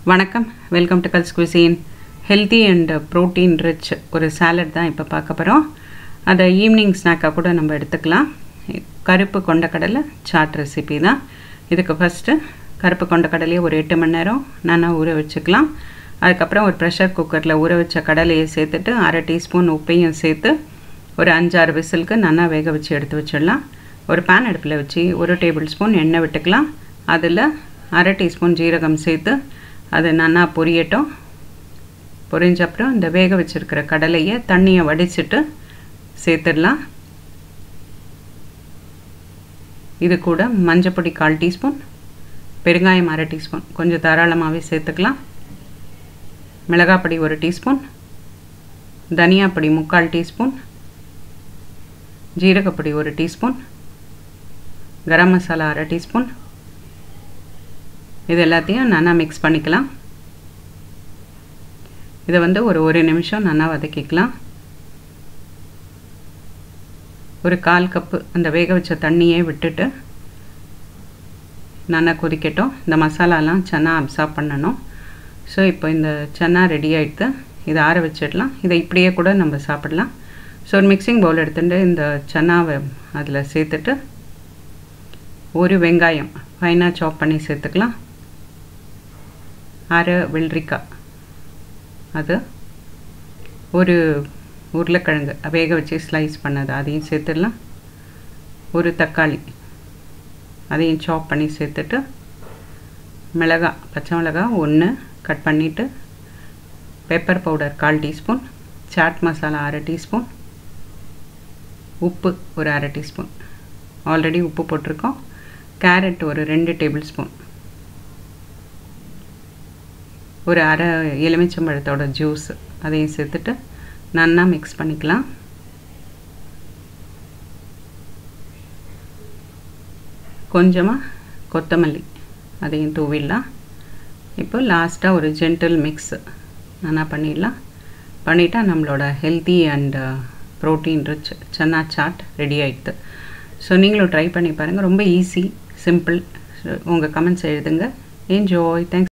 வணக்கம் welcome to கல்ஸ் cuisine healthy and protein rich ஒரு சாலட் தான் இப்போ பார்க்க போகிறோம். அதை ஈவினிங் ஸ்நாக்காக கூட நம்ம எடுத்துக்கலாம். கருப்பு கொண்டக்கடலை சாட் ரெசிபி தான். இதுக்கு ஃபஸ்ட்டு கருப்பு கொண்டக்கடலையை ஒரு 8 மணி நேரம் நல்லா ஊற வச்சுக்கலாம். அதுக்கப்புறம் ஒரு ப்ரெஷர் குக்கரில் ஊற வச்ச கடலையை சேர்த்துட்டு 1/2 டீஸ்பூன் உப்பையும் சேர்த்து ஒரு 5-6 விசிலுக்கு நல்லா வேக வச்சு எடுத்து வச்சிடலாம். ஒரு பேன் அடுப்பில் வச்சு 1 டேபிள் ஸ்பூன் எண்ணெய் விட்டுக்கலாம். அதில் 1/2 டீஸ்பூன் ஜீரகம் சேர்த்து அது நல்லா பொரியட்டும். பொரிஞ்ச அப்புறம் இந்த வேக வச்சுருக்கிற கடலையை தண்ணியை வடிச்சிட்டு சேர்த்துடலாம். இது கூட மஞ்சப்பொடி 1/4 டீஸ்பூன், பெருங்காயம் 1/2 டீஸ்பூன், கொஞ்சம் தாராளமாகவே சேர்த்துக்கலாம். மிளகாப்பொடி 1 டீஸ்பூன், தனியாப்பொடி 3/4 டீஸ்பூன், ஜீரகப்பொடி 1 டீஸ்பூன், கரம் மசாலா 1/2 டீஸ்பூன். இது எல்லாத்தையும் நல்லா மிக்ஸ் பண்ணிக்கலாம். இதை ஒரு நிமிஷம் நல்லா வதக்கிக்கலாம். ஒரு 1/4 கப்பு அந்த வேக வச்ச தண்ணியே விட்டுட்டு நல்லா கொதிக்கட்டும். இந்த மசாலாலாம் சன்னா அப்சார்ப் பண்ணணும். ஸோ இப்போ இந்த சன்னா ரெடி ஆகிடுது. இதை ஆற வச்சிடலாம். இதை இப்படியே கூட நம்ம சாப்பிடலாம். ஸோ ஒரு மிக்சிங் பவுல் எடுத்துகிட்டு இந்த சன்னாவை அதில் சேர்த்துட்டு ஒரு வெங்காயம் ஃபைனாக சாப் பண்ணி சேர்த்துக்கலாம். 1/2 வெள்ளரிக்காய், அது ஒரு உருளைக்கிழங்கு வேக வச்சு ஸ்லைஸ் பண்ணது அதையும் சேர்த்துடலாம். ஒரு தக்காளி அதையும் சாப் பண்ணி சேர்த்துட்டு மிளகாய், பச்சை மிளகாய் 1 கட் பண்ணிவிட்டு, pepper powder 1/4 teaspoon, chaat masala 1/2 teaspoon, உப்பு ஒரு 1/2 டீஸ்பூன், ஆல்ரெடி உப்பு போட்டிருக்கோம். கேரட் ஒரு 2 டேபிள் ஸ்பூன், ஒரு 1/2 எலுமிச்சம்பழத்தோட ஜூஸ் அதையும் சேர்த்துட்டு நல்லா மிக்ஸ் பண்ணிக்கலாம். கொஞ்சமாக கொத்தமல்லி அதையும் தூவிடலாம். இப்போ லாஸ்ட்டாக ஒரு ஜென்டில் மிக்ஸ் நல்லா பண்ணிடலாம். பண்ணிட்டா நம்மளோட healthy and protein rich chana chaat ready ஆகிடுது. ஸோ நீங்களும் ட்ரை பண்ணி பாருங்கள். ரொம்ப ஈஸி, சிம்பிள். உங்கள் கமெண்ட்ஸ் எழுதுங்க. என்ஜாய். தேங்க்ஸ்.